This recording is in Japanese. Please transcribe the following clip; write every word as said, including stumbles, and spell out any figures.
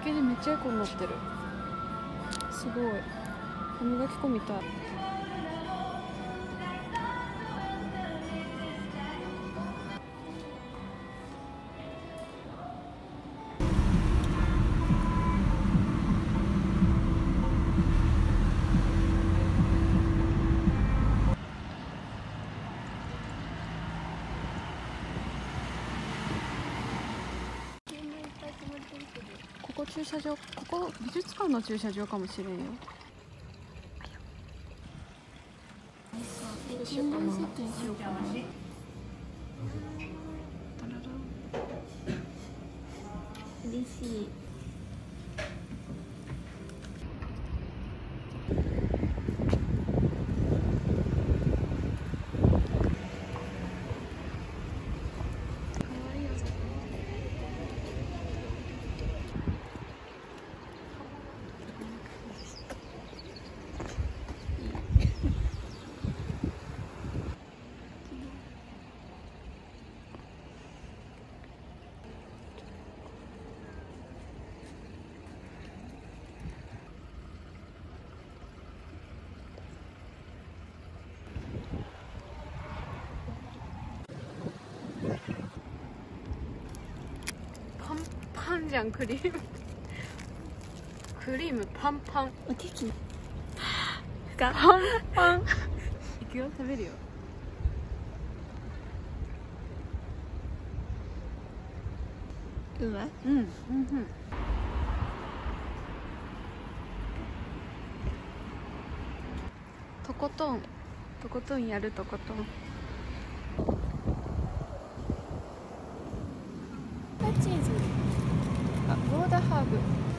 計でめっちゃエコになってる。すごい。歯磨き粉みたい。ここ駐車場、ここ美術館の駐車場かもしれんよ。どうしようかな。しようかな。嬉しい。パンパンじゃん、クリームクリームパンパン。おケーキパンパンいくよ、食べるよ。うまい。うん、うん、うん。とことんとことんやる。とことんチーズ。あ、ゴーダハーブ。